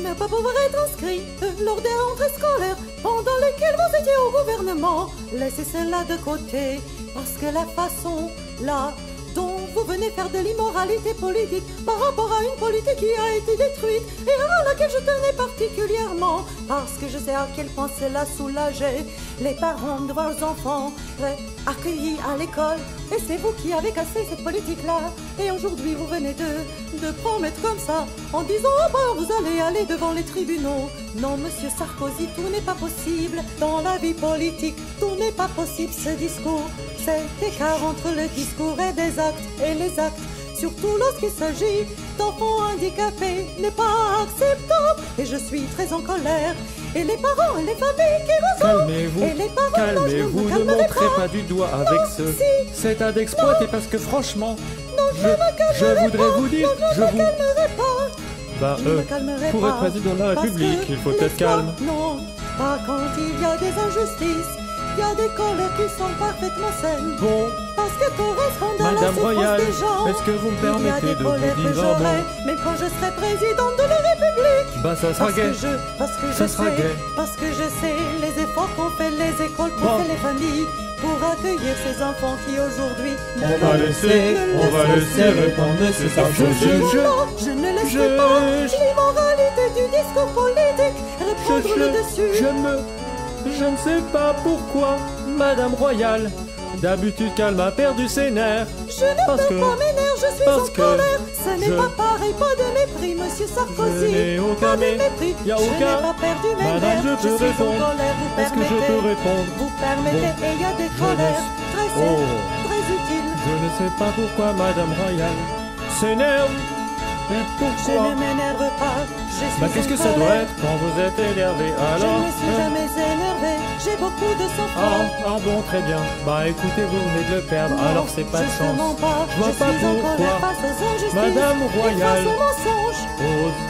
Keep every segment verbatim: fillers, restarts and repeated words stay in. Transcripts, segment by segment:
n'espère pas pouvoir être inscrit euh, lors des rentrées scolaires pendant lesquelles vous étiez au gouvernement. Laissez cela de côté, parce que la façon, là, dont vous venez faire de l'immoralité politique par rapport à une politique qui a été détruite et à laquelle je tenais particulièrement, parce que je sais à quel point cela soulageait les parents de vos enfants ouais, accueillis à l'école. Et c'est vous qui avez cassé cette politique-là. Et aujourd'hui, vous venez de, de promettre comme ça, en disant « Oh ben, vous allez aller devant les tribunaux ». Non, monsieur Sarkozy, tout n'est pas possible. Dans la vie politique, tout n'est pas possible, ce discours. Cet écart entre le discours et des actes, et les actes, surtout lorsqu'il s'agit d'enfants handicapés, n'est pas acceptable. Et je suis très en colère. Et les parents et les familles qui vous ont. Calmez-vous, et les parents, calmez-vous, non, je ne me montrez pas. pas du doigt avec non, ce, si, cet ad exploité parce que franchement, non, je, je, me je voudrais pas. vous dire, non, je, je me vous... calmerai pas. Bah, Je euh, me calmerai pour pas, être président de la parce République, que il faut être l'espoir- calme. Non, pas quand il y a des injustices. Il y a des colères qui sont parfaitement saines. Bon, Parce que correspondent à la Madame souffrance Royale, des gens. est-ce que vous me Il y a permettez des de vous colères que dire un j'aurai, mot? mais quand je serai présidente de la République. Bah ça sera Parce que gay. je, parce que Ça je sera sais, gay. parce que je sais les efforts qu'ont fait les écoles, qu'ont Bon. fait les familles pour accueillir ces enfants qui aujourd'hui ne On va le- laisser, ne on le va savent laisser plus. répondre Monsieur Je, Sarkozy. je, non, je ne laisserai je- pas je- l'immoralité du discours politique reprendre Je, le je, dessus. je me... Je ne sais pas pourquoi, Madame Royale, d'habitude qu'elle m'a perdu ses nerfs. Je ne parce peux que- pas mes nerfs, je suis parce en que colère. Ce n'est je- pas pareil, pas de mépris, Monsieur Sarkozy. Je n'ai aucun Pas de mé- mépris. y a Je aucun- n'ai pas perdu mes Madame, nerfs. je peux suis répondre. en colère, vous Est-ce que permettez. je peux répondre? Vous permettez, et il y a des Je colères laisse- très Oh. saines, très utiles. Je ne sais pas pourquoi Madame Royale s'énerve. Et Je pourquoi? ne m'énerve pas, je suis Bah en qu'est-ce que ça colère. doit être quand vous êtes énervé? Je Alors ne suis hein? jamais énervé, j'ai beaucoup de Ah, sang-froid. ah bon, très bien. Bah écoutez, vous venez de le perdre, Non, alors c'est pas de justement chance. pas. Je vois Je pas suis en pourquoi. colère face aux injustices Madame et Royale. face aux mensonges. Ose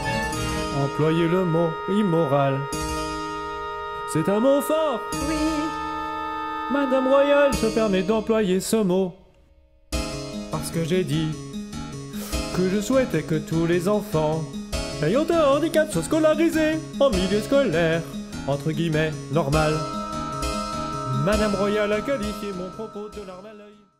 employer le mot immoral. C'est un mot fort. Oui, Madame Royale se permet d'employer ce mot. Parce que j'ai dit que je souhaitais que tous les enfants ayant un handicap soient scolarisés en milieu scolaire, entre guillemets, normal. Madame Royale a qualifié mon propos de larme à l'œil.